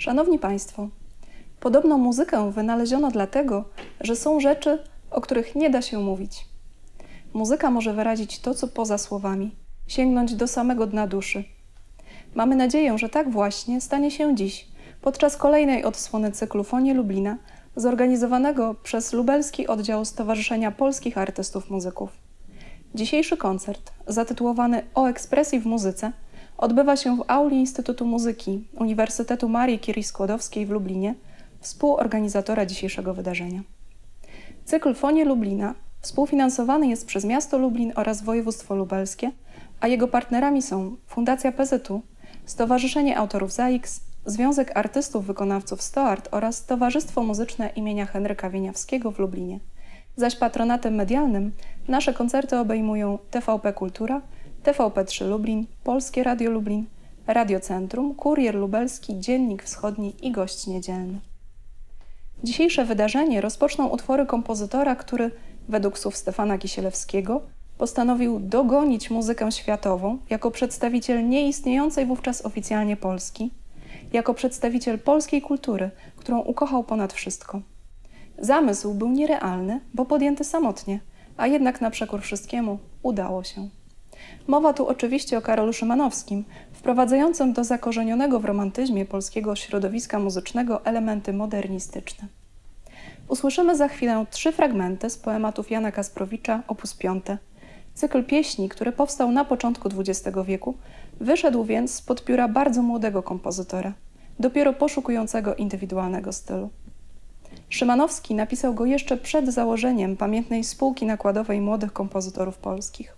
Szanowni Państwo, podobno muzykę wynaleziono dlatego, że są rzeczy, o których nie da się mówić. Muzyka może wyrazić to, co poza słowami, sięgnąć do samego dna duszy. Mamy nadzieję, że tak właśnie stanie się dziś, podczas kolejnej odsłony cyklu Fonie Lublina, zorganizowanego przez lubelski oddział Stowarzyszenia Polskich Artystów Muzyków. Dzisiejszy koncert, zatytułowany O ekspresji w muzyce, odbywa się w auli Instytutu Muzyki Uniwersytetu Marii Curie-Skłodowskiej w Lublinie, współorganizatora dzisiejszego wydarzenia. Cykl Fonie Lublina współfinansowany jest przez miasto Lublin oraz województwo lubelskie, a jego partnerami są Fundacja PZU, Stowarzyszenie Autorów ZAIKS, Związek Artystów Wykonawców StoArt oraz Towarzystwo Muzyczne imienia Henryka Wieniawskiego w Lublinie. Zaś patronatem medialnym nasze koncerty obejmują TVP Kultura, TVP3 Lublin, Polskie Radio Lublin, Radio Centrum, Kurier Lubelski, Dziennik Wschodni i Gość Niedzielny. Dzisiejsze wydarzenie rozpoczną utwory kompozytora, który, według słów Stefana Kisielewskiego, postanowił dogonić muzykę światową jako przedstawiciel nieistniejącej wówczas oficjalnie Polski, jako przedstawiciel polskiej kultury, którą ukochał ponad wszystko. Zamysł był nierealny, bo podjęty samotnie, a jednak na przekór wszystkiemu udało się. Mowa tu oczywiście o Karolu Szymanowskim, wprowadzającym do zakorzenionego w romantyzmie polskiego środowiska muzycznego elementy modernistyczne. Usłyszymy za chwilę 3 fragmenty z poematów Jana Kasprowicza, op. 5. Cykl pieśni, który powstał na początku XX wieku, wyszedł więc spod pióra bardzo młodego kompozytora, dopiero poszukującego indywidualnego stylu. Szymanowski napisał go jeszcze przed założeniem pamiętnej spółki nakładowej młodych kompozytorów polskich.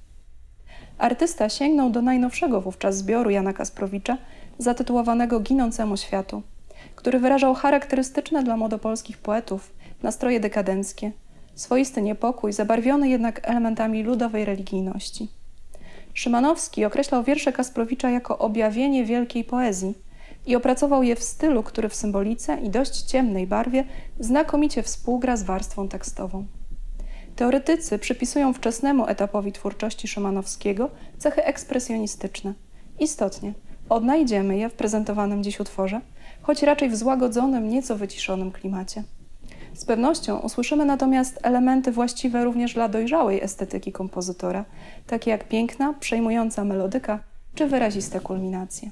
Artysta sięgnął do najnowszego wówczas zbioru Jana Kasprowicza, zatytułowanego Ginącemu światu, który wyrażał charakterystyczne dla młodopolskich poetów nastroje dekadenckie, swoisty niepokój, zabarwiony jednak elementami ludowej religijności. Szymanowski określał wiersze Kasprowicza jako objawienie wielkiej poezji i opracował je w stylu, który w symbolice i dość ciemnej barwie znakomicie współgra z warstwą tekstową. Teoretycy przypisują wczesnemu etapowi twórczości Szymanowskiego cechy ekspresjonistyczne. Istotnie, odnajdziemy je w prezentowanym dziś utworze, choć raczej w złagodzonym, nieco wyciszonym klimacie. Z pewnością usłyszymy natomiast elementy właściwe również dla dojrzałej estetyki kompozytora, takie jak piękna, przejmująca melodyka czy wyraziste kulminacje.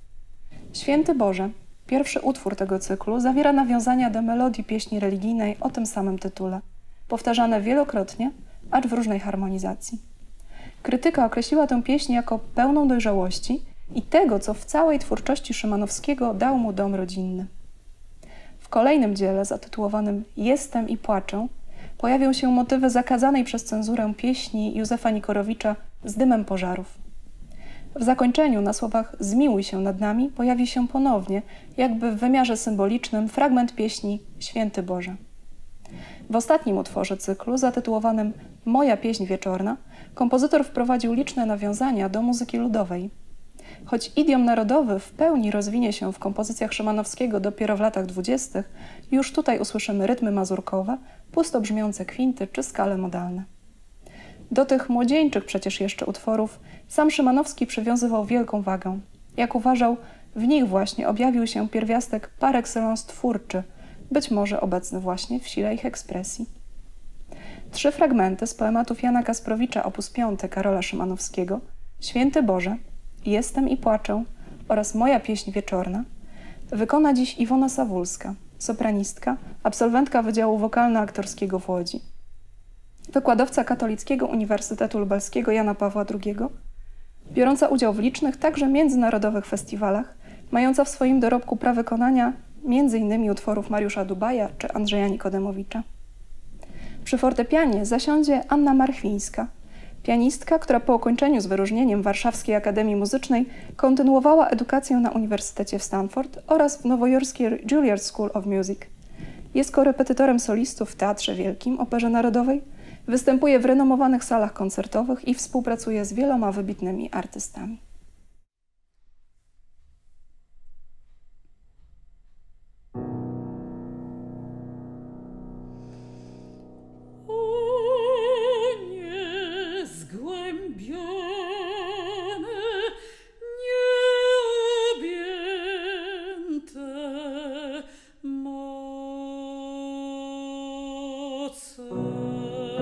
Święty Boże, pierwszy utwór tego cyklu, zawiera nawiązania do melodii pieśni religijnej o tym samym tytule, powtarzane wielokrotnie, acz w różnej harmonizacji. Krytyka określiła tę pieśń jako pełną dojrzałości i tego, co w całej twórczości Szymanowskiego dał mu dom rodzinny. W kolejnym dziele, zatytułowanym Jestem i płaczę, pojawią się motywy zakazanej przez cenzurę pieśni Józefa Nikorowicza Z dymem pożarów. W zakończeniu na słowach Zmiłuj się nad nami pojawi się ponownie, jakby w wymiarze symbolicznym, fragment pieśni Święty Boże. W ostatnim utworze cyklu, zatytułowanym Moja pieśń wieczorna, kompozytor wprowadził liczne nawiązania do muzyki ludowej. Choć idiom narodowy w pełni rozwinie się w kompozycjach Szymanowskiego dopiero w latach 20., już tutaj usłyszymy rytmy mazurkowe, pusto brzmiące kwinty czy skale modalne. Do tych młodzieńczych przecież jeszcze utworów sam Szymanowski przywiązywał wielką wagę. Jak uważał, w nich właśnie objawił się pierwiastek par excellence twórczy, być może obecny właśnie w sile ich ekspresji. 3 fragmenty z poematów Jana Kasprowicza op. 5 Karola Szymanowskiego, Święty Boże, Jestem i płaczę oraz Moja pieśń wieczorna wykona dziś Iwona Sawulska, sopranistka, absolwentka Wydziału Wokalno-Aktorskiego w Łodzi. Wykładowca Katolickiego Uniwersytetu Lubelskiego Jana Pawła II, biorąca udział w licznych, także międzynarodowych festiwalach, mająca w swoim dorobku prawykonania m.in. utworów Mariusza Dubaja czy Andrzeja Nikodemowicza. Przy fortepianie zasiądzie Anna Marchwińska, pianistka, która po ukończeniu z wyróżnieniem Warszawskiej Akademii Muzycznej kontynuowała edukację na Uniwersytecie w Stanford oraz w nowojorskiej Juilliard School of Music. Jest korepetytorem solistów w Teatrze Wielkim Operze Narodowej, występuje w renomowanych salach koncertowych i współpracuje z wieloma wybitnymi artystami. Nieobjęte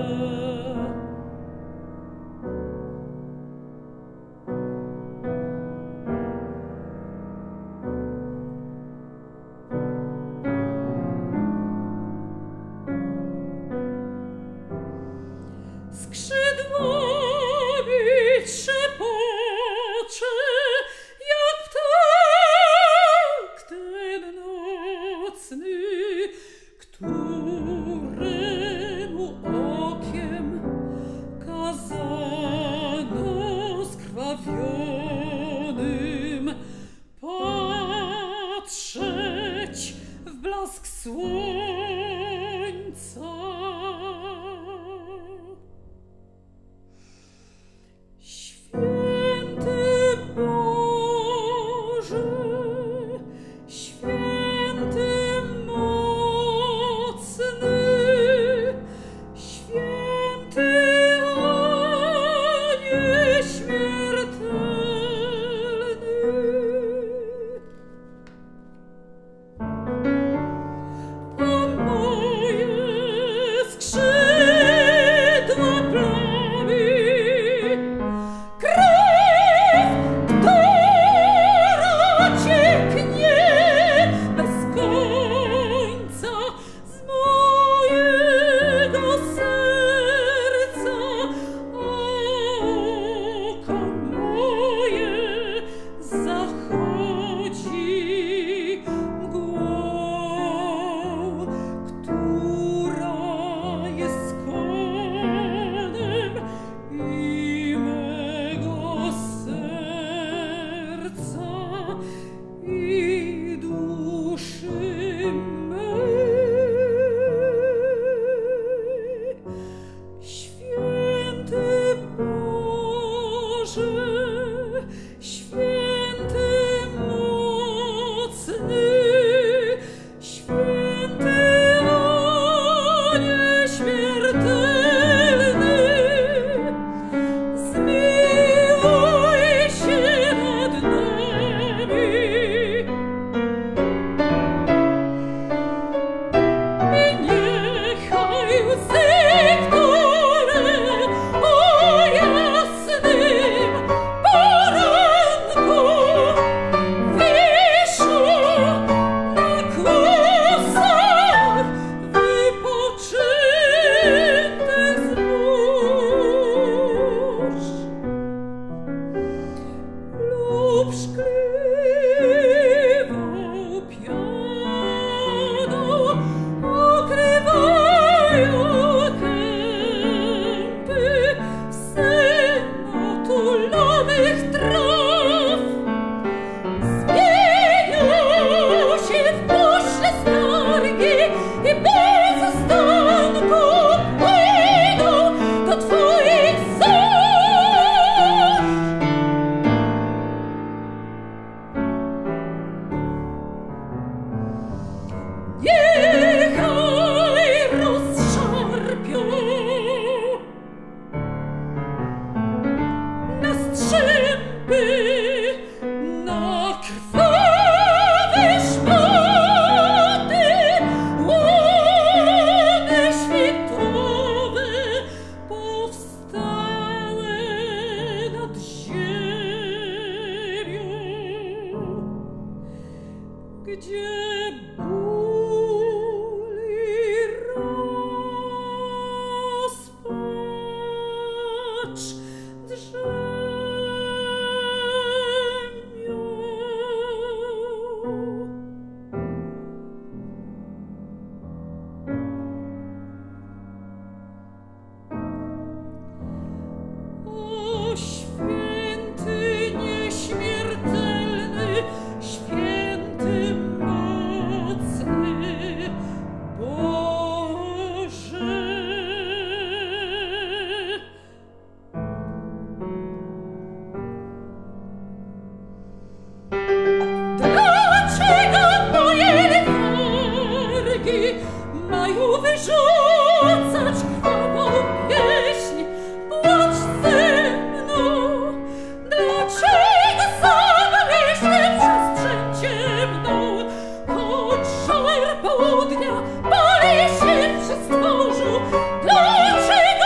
Południa pali się przy stworzu. Dlaczego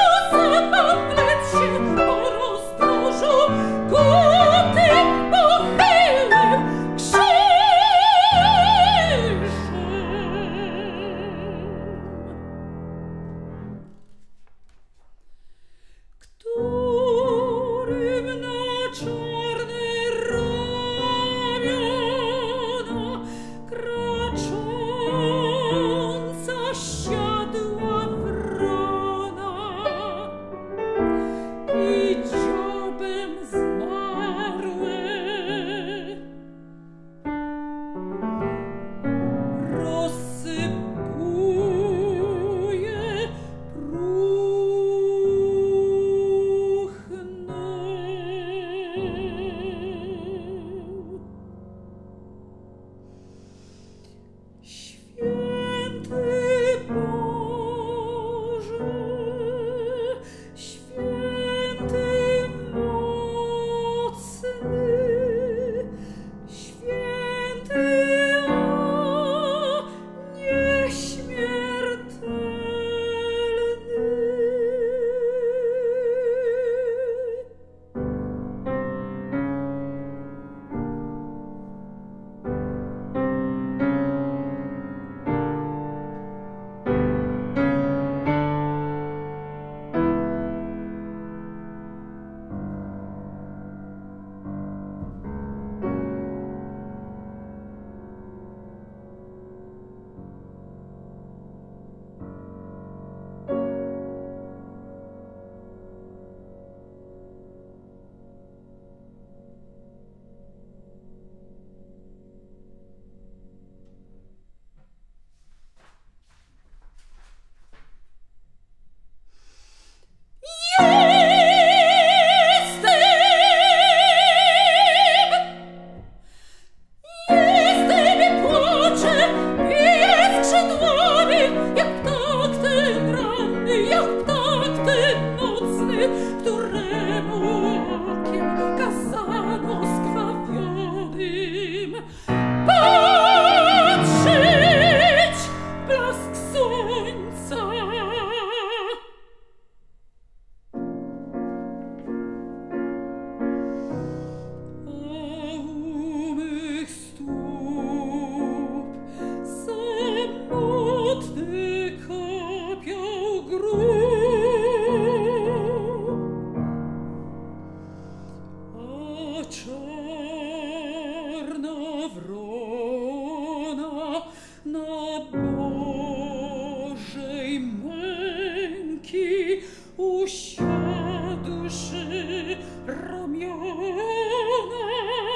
Usiadłszy ramiona,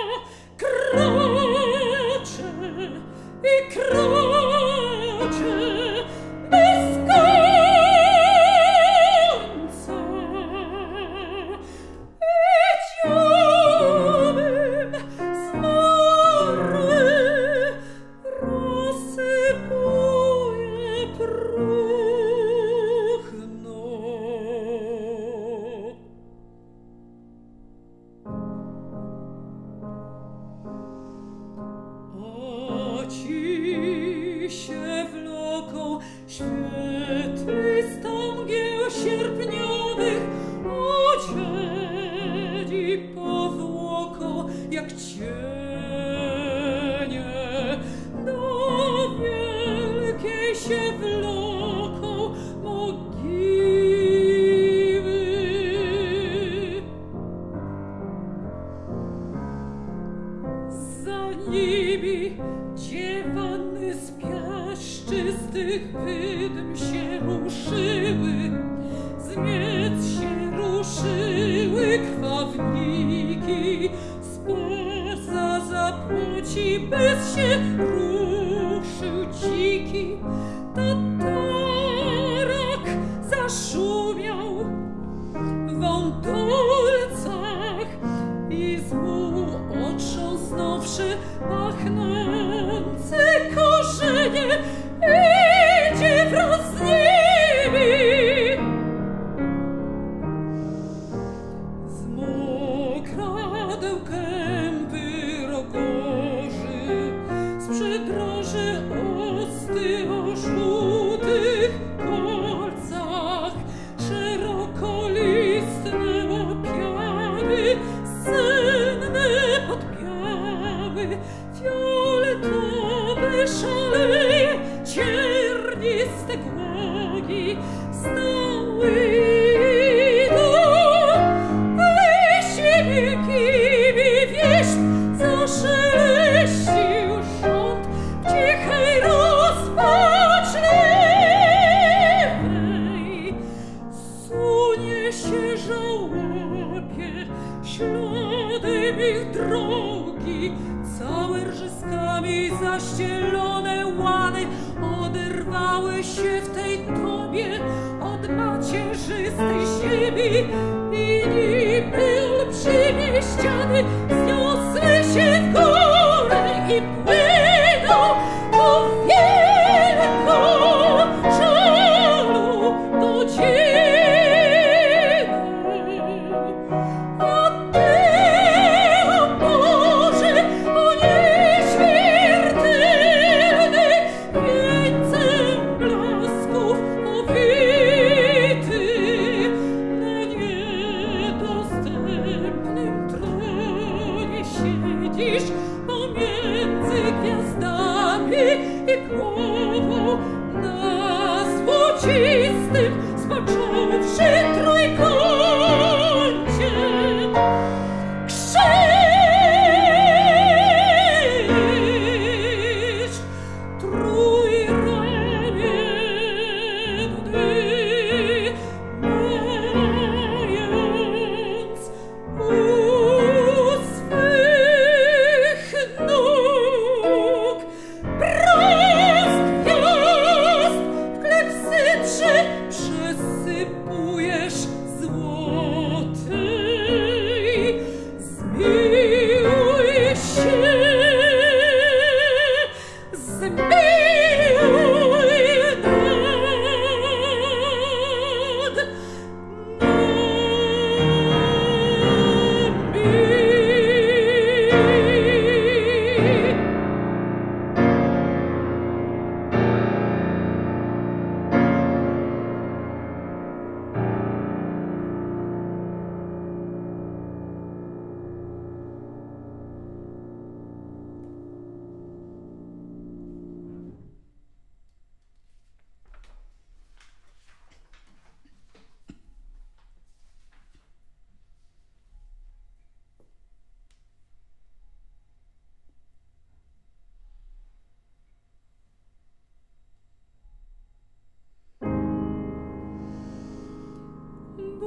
krocze i krocze bez końca. I ciągiem zmarły rozsypuje próchno. A ci się wloką świetlistą mgieł sierpniowych, odzieni powłoką jak cienie. Do wielkiej się wloką mogiły. Za nimi dziewany z piaszczystych wydm się ruszyły, z miec się ruszyły krwawniki, spoza zapłoci bez się ruszył dziki. Tatarak zaszumiał w wątolcach i z mułu otrząsnąwszy pachnące korzenie, idzie wraz z nimi. Zmokradeł kępy rogorzy, z przydroży osty o żółtych kolcach, szerokolistne opiary, senne podbiały, fioletowe szaleje, cierniste głogi stały idą, ale świetliki wieść zaszeleścił rząd w cichej rozpaczliwej. Sunie się żałobie śladem ich drogi, całe rżyskami zaścielone łany oderwały się w tej tobie od macierzystej ziemi i niby olbrzymie ściany zniosły się w górę i płyną do wielką żalu do dzieła. A ty, o Boże, o nieśmiertelny, wieńcem blasków owity, na niedostępnym tronie siedzisz pomiędzy gwiazdami i głową na złocistym spocząwszy trójkącie. Krzyż trójramienny, mając u swych nóg brzęk gwiazd w klepsydrze przesypuje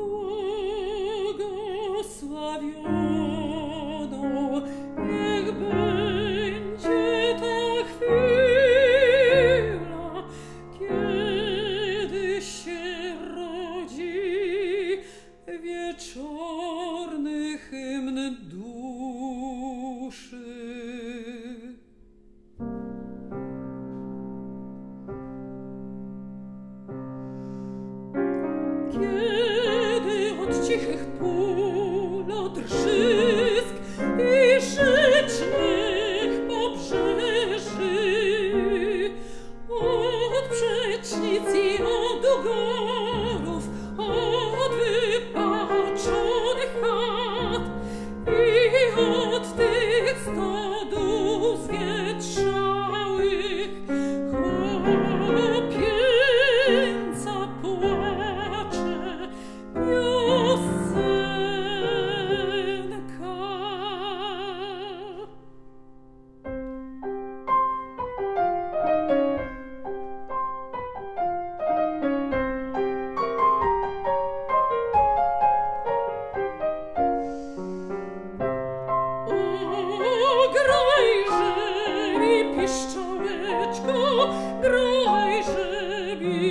błogosławioną, niech będzie ta chwila, kiedy się rodzi wieczorny hymn duszy. Kiedy od cichych pól odrzysk i rzecznych pobrzeży, od przecznic i od ugorów, od wypaczonych chat i od tych stodów zwietrzałych chłopięca płacze piosenka. O, grajże mi piszczałeczko, grajże mi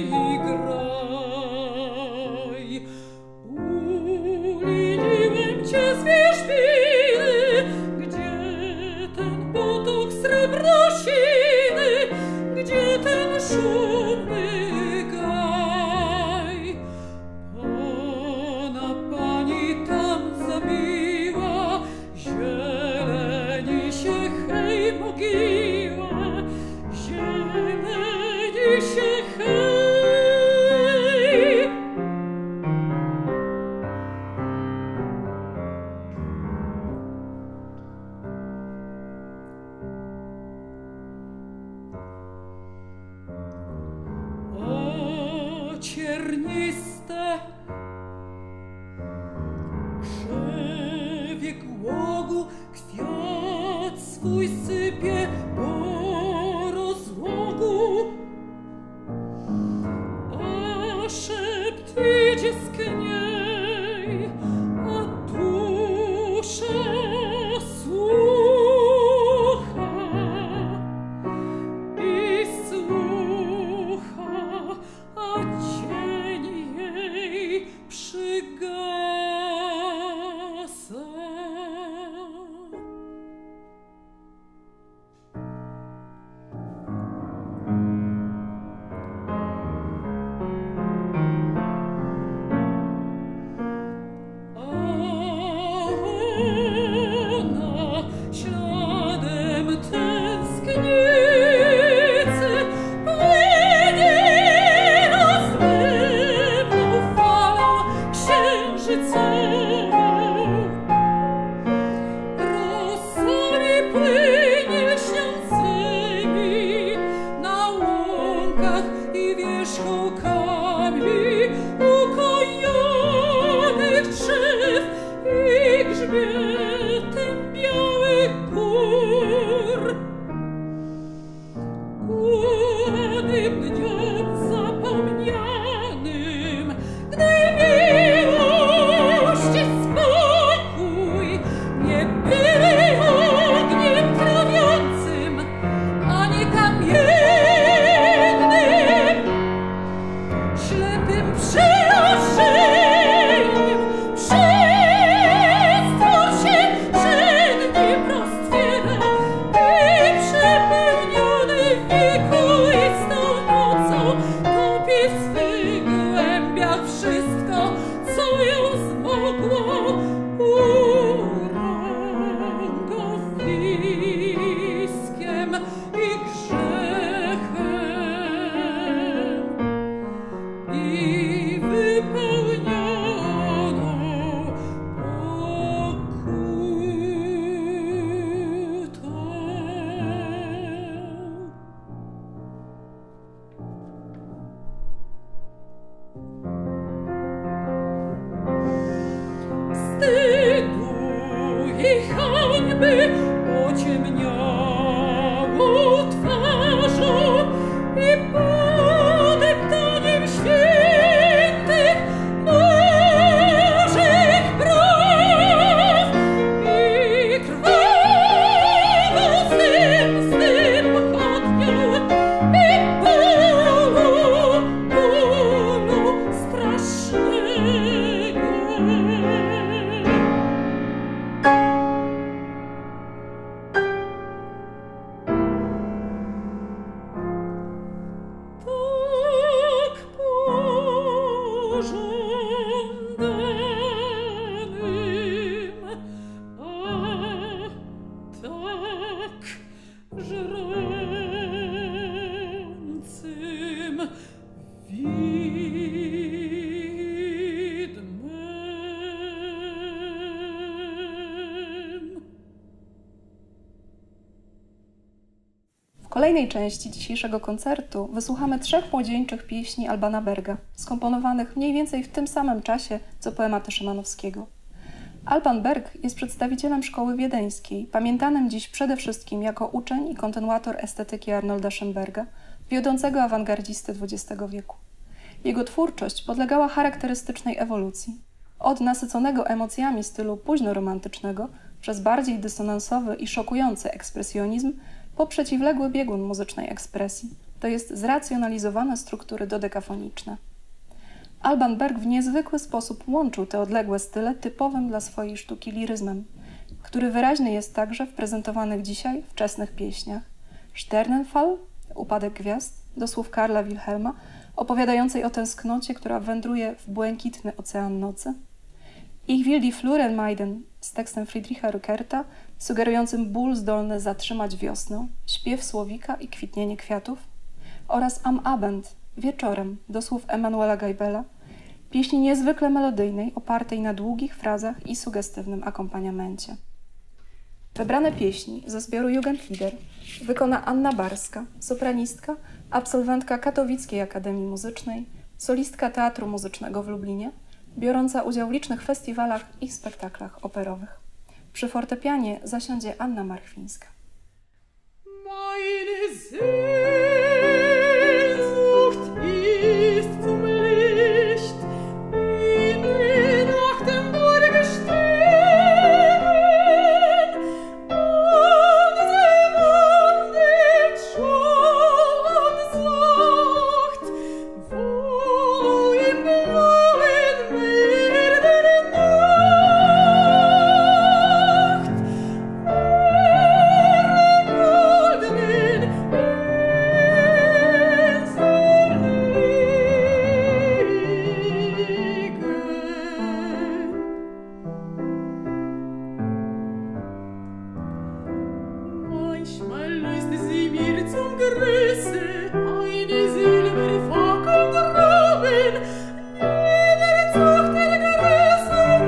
graj. Uliniłem cię z wierzbiny, gdzie ten potok srebrnosiny, gdzie ten szumny gaj. Pana pani tam zabiła, zieleni się hej mogiła, zieleni się hej. O, cierniste krzewie głogu, kwiat swój sypie po rozłogu, a szept idzie skniej, a dusza słucha i słucha, a cień jej przygasa. A ona śladem tęsknicy płynie rozlewną falą księżycową. Rosami płynie śniącymi na łąkach i wierzchołkami ukojonych drzew i grzbietem białych gór. Ładnym dniem zapomnianym, gdy miłość i spokój nie były ogniem trawiącym, ani kamiennym, ślepym przenoszeniem przestał się przed nim roztwiera i przepełniony wiekuistą nocą topi w swych głębiach wszystko, co ją zmogło urągowiskiem i grzechem i wypełnioną pokutą. Wstydu i hańby pociemniało twarzą i podeptaniem świętych kolejnej części dzisiejszego koncertu wysłuchamy 3 młodzieńczych pieśni Albana Berga, skomponowanych mniej więcej w tym samym czasie, co poematy Szymanowskiego. Alban Berg jest przedstawicielem szkoły wiedeńskiej, pamiętanym dziś przede wszystkim jako uczeń i kontynuator estetyki Arnolda Schönberga, wiodącego awangardzisty XX wieku. Jego twórczość podlegała charakterystycznej ewolucji. Od nasyconego emocjami stylu późnoromantycznego przez bardziej dysonansowy i szokujący ekspresjonizm po przeciwległy biegun muzycznej ekspresji, to jest zracjonalizowane struktury dodekafoniczne. Alban Berg w niezwykły sposób łączył te odległe style typowym dla swojej sztuki liryzmem, który wyraźny jest także w prezentowanych dzisiaj wczesnych pieśniach. Sternenfall, Upadek gwiazd, do słów Karla Wilhelma, opowiadającej o tęsknocie, która wędruje w błękitny ocean nocy. Ich will die Fluren meiden z tekstem Friedricha Rückerta, sugerującym ból zdolny zatrzymać wiosnę, śpiew słowika i kwitnienie kwiatów, oraz Am Abend, wieczorem, do słów Emanuela Geibela, pieśni niezwykle melodyjnej, opartej na długich frazach i sugestywnym akompaniamencie. Wybrane pieśni ze zbioru Jugendlieder wykona Anna Barska, sopranistka, absolwentka Katowickiej Akademii Muzycznej, solistka Teatru Muzycznego w Lublinie, biorąca udział w licznych festiwalach i spektaklach operowych. Przy fortepianie zasiądzie Anna Marchwińska. Meine Sehnsucht ist zum Licht in der Nacht im Berge stehen, und sie wandelt schon sacht, wo im blauen Meer der Nacht goldenen Inseln liegen. Manchmal löst sie mir zum Gruße eine Silberfackel droben, niederzucht der grüßend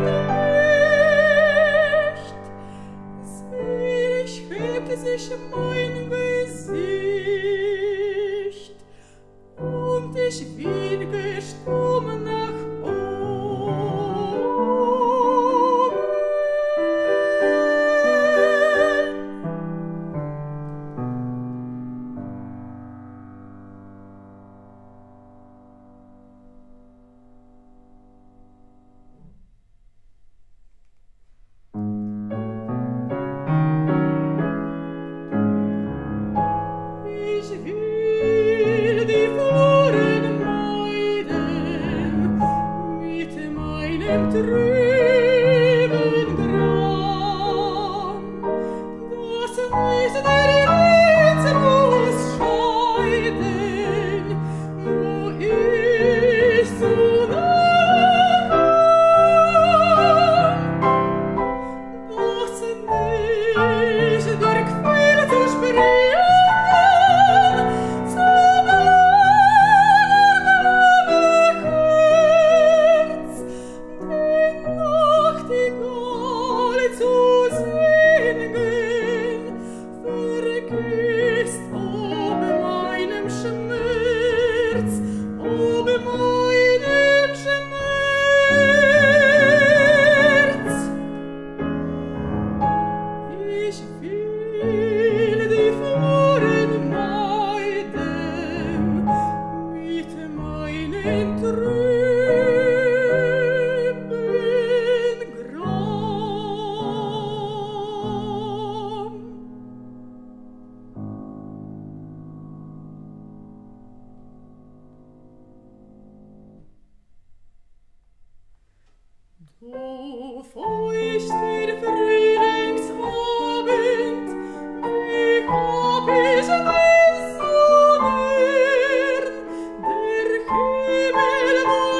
Licht. Selig hebt sich mein Gesicht, und ich winke stumm nach Ich will die Fluren meiden mit meinem trüben Gram, das nicht der Ritz muss scheiden, wo ich zu nahe kam, das nicht durch Pfeil zu springen, Ich will die Fluren meiden mit meinen trüben Gram. Du feuchter Frühlingsabend, wie hab ich dich so gern, der Himmel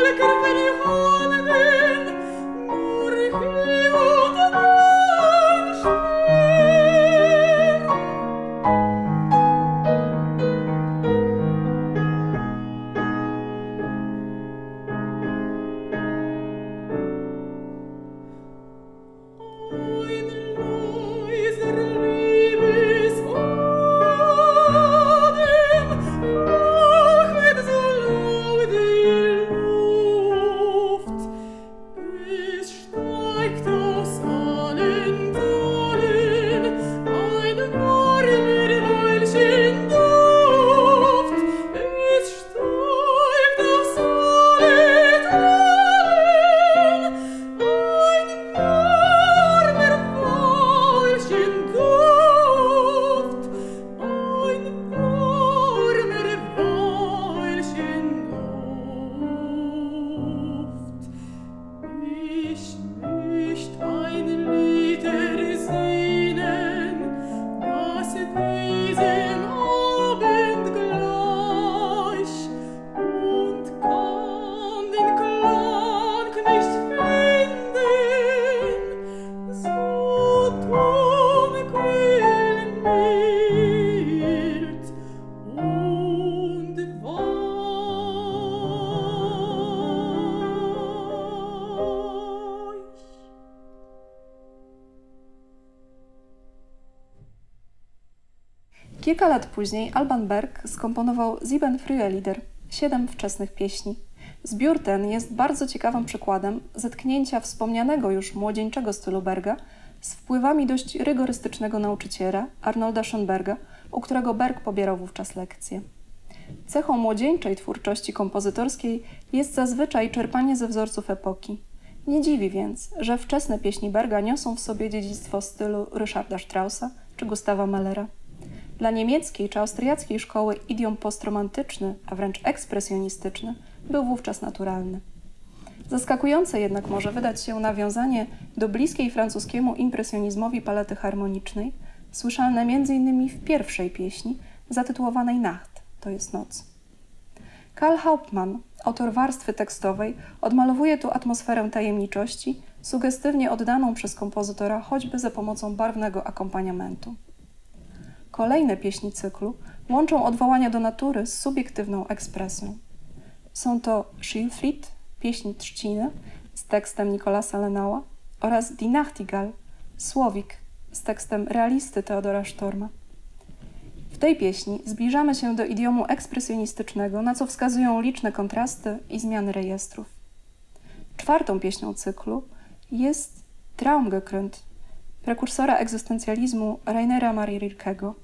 Kilka lat później Alban Berg skomponował Sieben frühe Lieder, 7 wczesnych pieśni. Zbiór ten jest bardzo ciekawym przykładem zetknięcia wspomnianego już młodzieńczego stylu Berga z wpływami dość rygorystycznego nauczyciela Arnolda Schönberga, u którego Berg pobierał wówczas lekcje. Cechą młodzieńczej twórczości kompozytorskiej jest zazwyczaj czerpanie ze wzorców epoki. Nie dziwi więc, że wczesne pieśni Berga niosą w sobie dziedzictwo stylu Ryszarda Straussa czy Gustawa Mahlera. Dla niemieckiej czy austriackiej szkoły idiom postromantyczny, a wręcz ekspresjonistyczny, był wówczas naturalny. Zaskakujące jednak może wydać się nawiązanie do bliskiej francuskiemu impresjonizmowi palety harmonicznej, słyszalne m.in. w pierwszej pieśni zatytułowanej Nacht, to jest noc. Karl Hauptmann, autor warstwy tekstowej, odmalowuje tu atmosferę tajemniczości, sugestywnie oddaną przez kompozytora choćby za pomocą barwnego akompaniamentu. Kolejne pieśni cyklu łączą odwołania do natury z subiektywną ekspresją. Są to Schilfried, pieśń trzciny z tekstem Nicolasa Lenała oraz Die Nachtigall, Słowik z tekstem realisty Theodora Storma. W tej pieśni zbliżamy się do idiomu ekspresjonistycznego, na co wskazują liczne kontrasty i zmiany rejestrów. Czwartą pieśnią cyklu jest Traumgekrönt, prekursora egzystencjalizmu Rainera Marii Rilkego.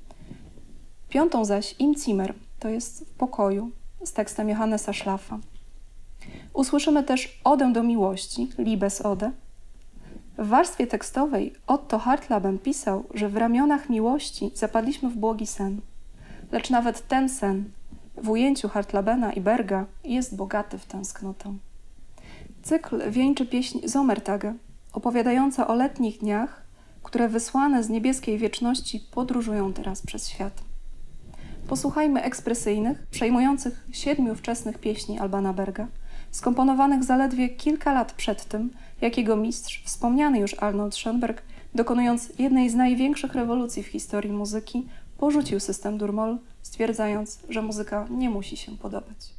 Piątą zaś Im Zimmer, to jest w pokoju, z tekstem Johannesa Schlaffa. Usłyszymy też Odę do miłości, Liebesode. W warstwie tekstowej Otto Hartlaben pisał, że w ramionach miłości zapadliśmy w błogi sen. Lecz nawet ten sen, w ujęciu Hartlabena i Berga, jest bogaty w tęsknotę. Cykl wieńczy pieśń Sommertage, opowiadająca o letnich dniach, które wysłane z niebieskiej wieczności podróżują teraz przez świat. Posłuchajmy ekspresyjnych, przejmujących 7 wczesnych pieśni Albana Berga, skomponowanych zaledwie kilka lat przed tym, jak jego mistrz, wspomniany już Arnold Schönberg, dokonując jednej z największych rewolucji w historii muzyki, porzucił system dur-moll, stwierdzając, że muzyka nie musi się podobać.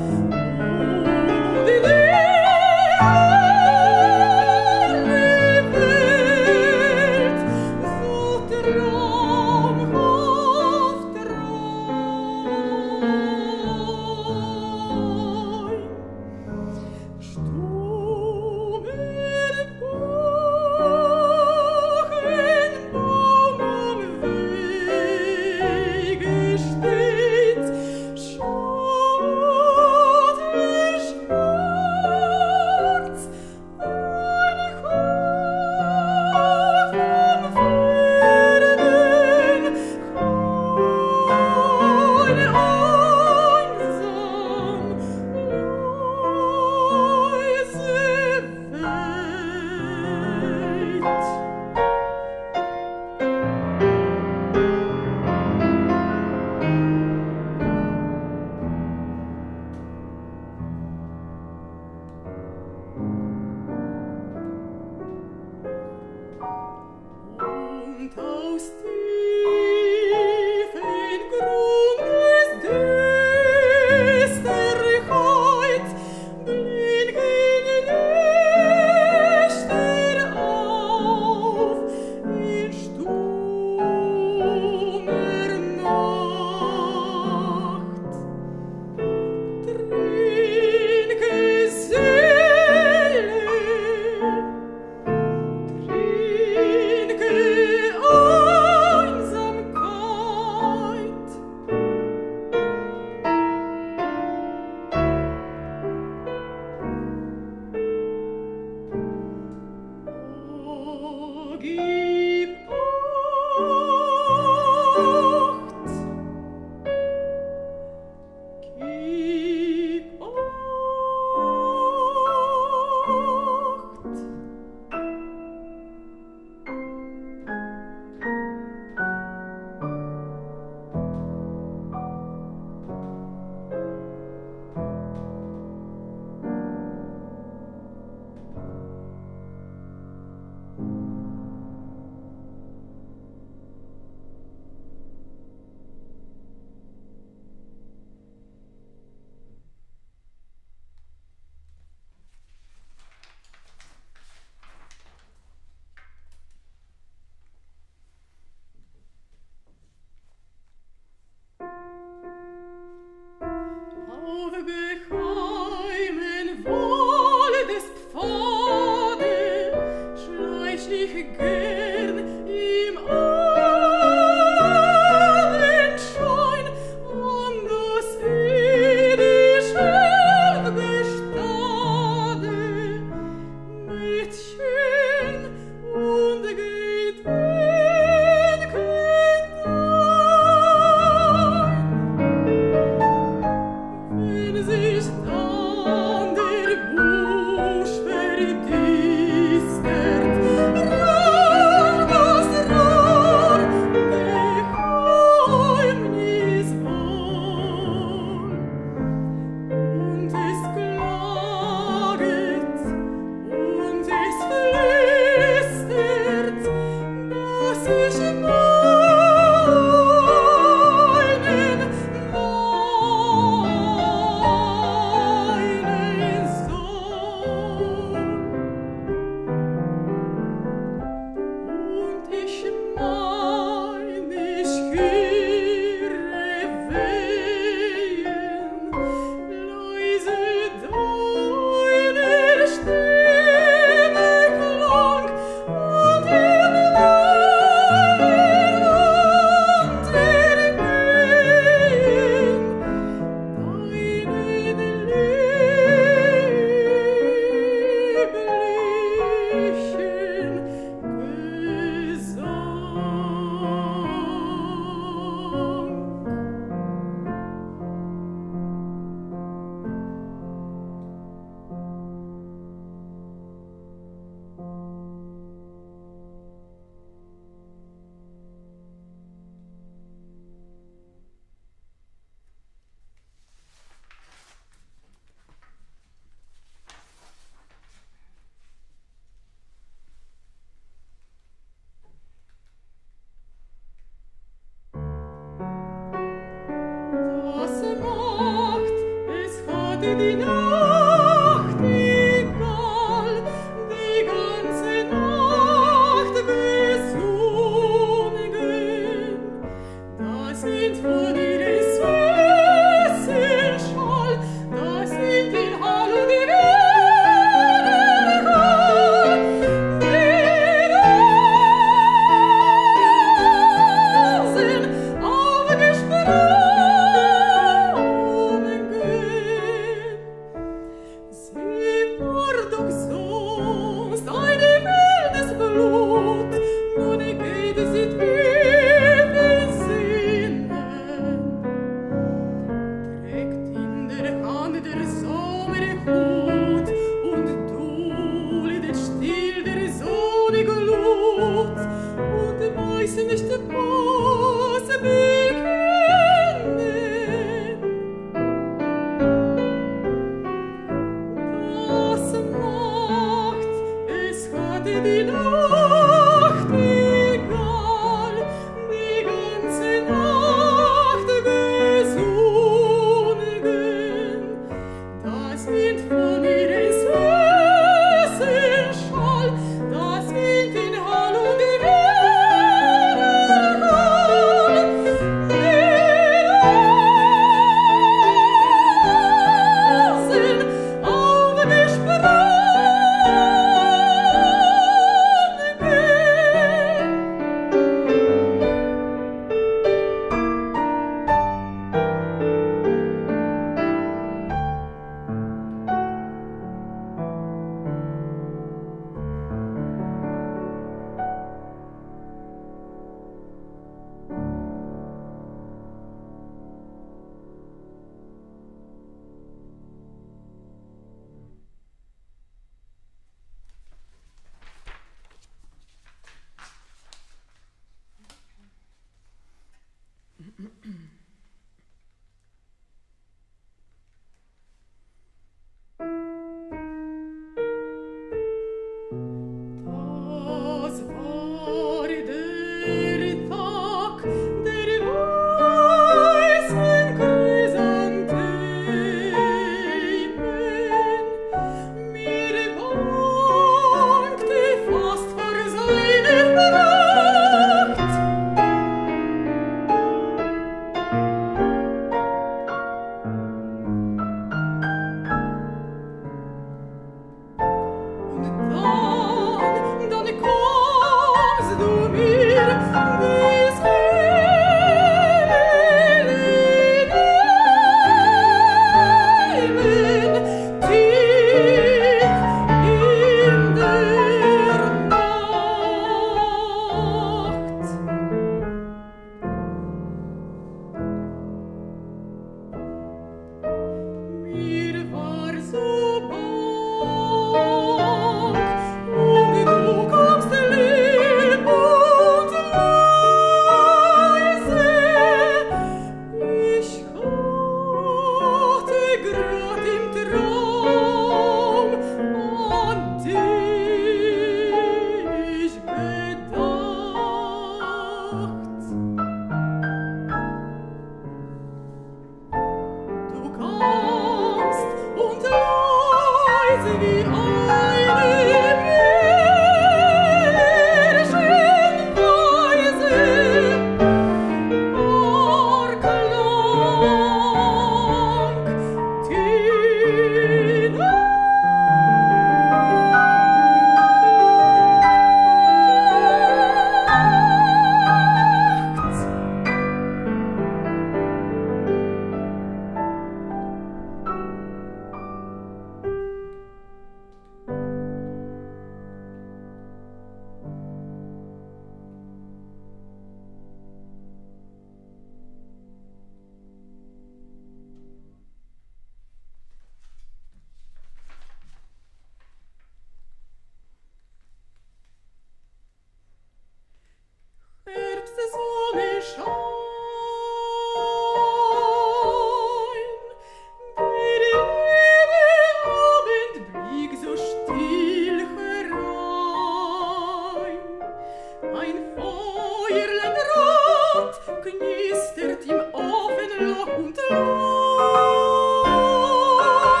Knistert im Ofen Loch und Loch.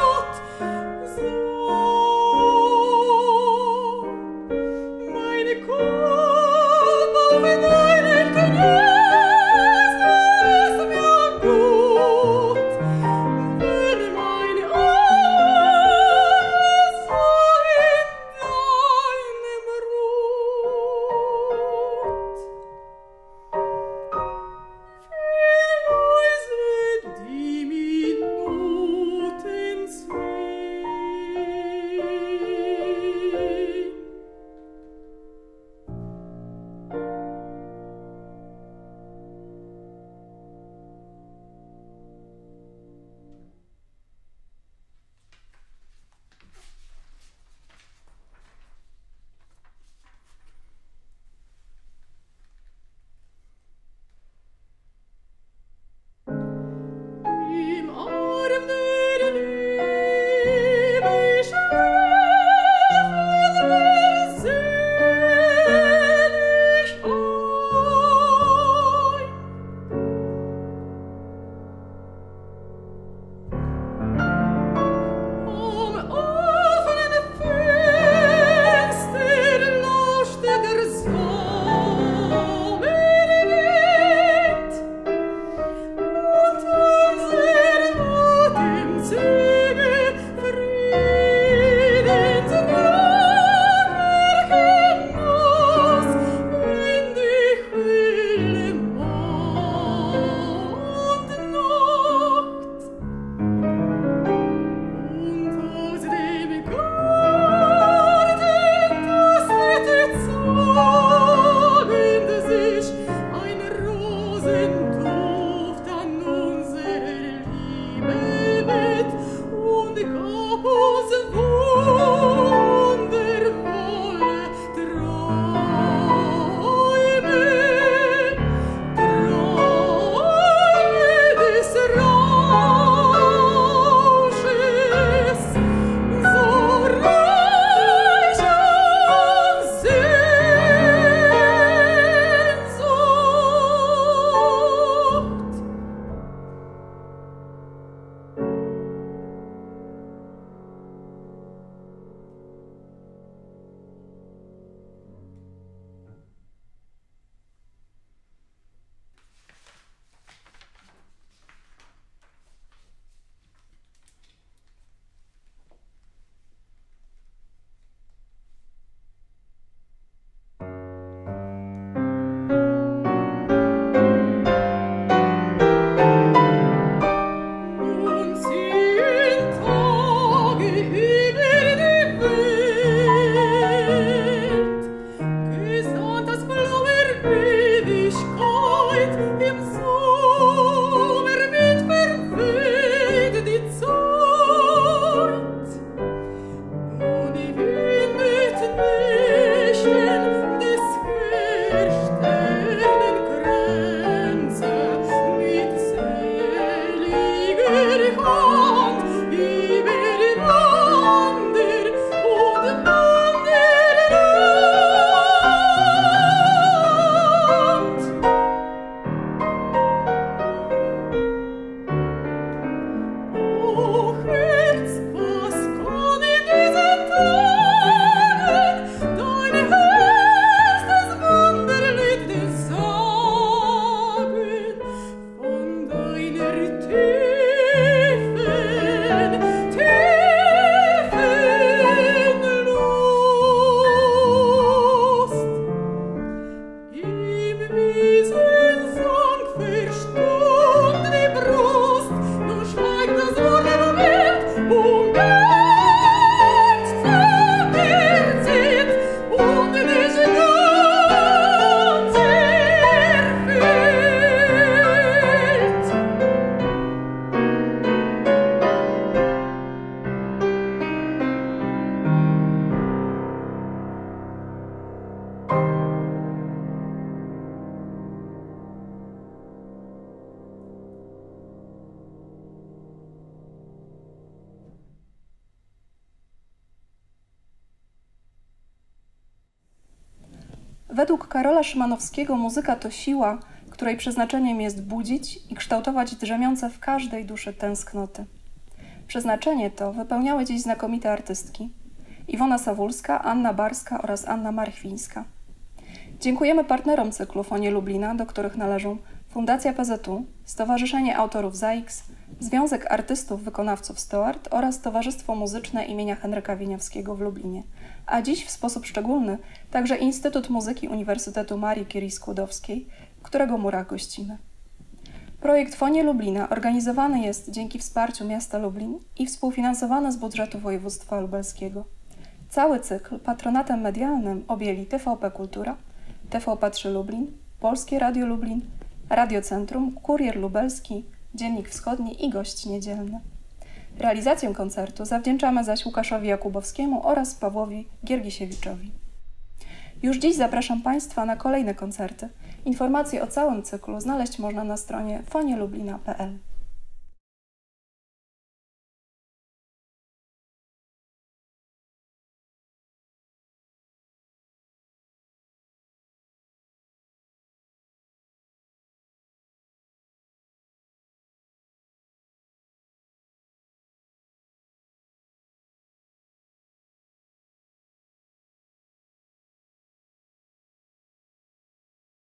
Według Karola Szymanowskiego muzyka to siła, której przeznaczeniem jest budzić i kształtować drzemiące w każdej duszy tęsknoty. Przeznaczenie to wypełniały dziś znakomite artystki: Iwona Sawulska, Anna Barska oraz Anna Marchwińska. Dziękujemy partnerom cyklu Fonie Lublina, do których należą Fundacja PZU, Stowarzyszenie Autorów ZAIKS, Związek Artystów Wykonawców Stoart oraz Towarzystwo Muzyczne imienia Henryka Wieniawskiego w Lublinie, a dziś w sposób szczególny także Instytut Muzyki Uniwersytetu Marii Curie-Skłodowskiej, w którego murach gościmy. Projekt Fonie Lublina organizowany jest dzięki wsparciu miasta Lublin i współfinansowany z budżetu województwa lubelskiego. Cały cykl patronatem medialnym objęli TVP Kultura, TVP3 Lublin, Polskie Radio Lublin, Radio Centrum, Kurier Lubelski, Dziennik Wschodni i Gość Niedzielny. Realizację koncertu zawdzięczamy zaś Łukaszowi Jakubowskiemu oraz Pawłowi Giergisiewiczowi. Już dziś zapraszam Państwa na kolejne koncerty. Informacje o całym cyklu znaleźć można na stronie fonielublina.pl.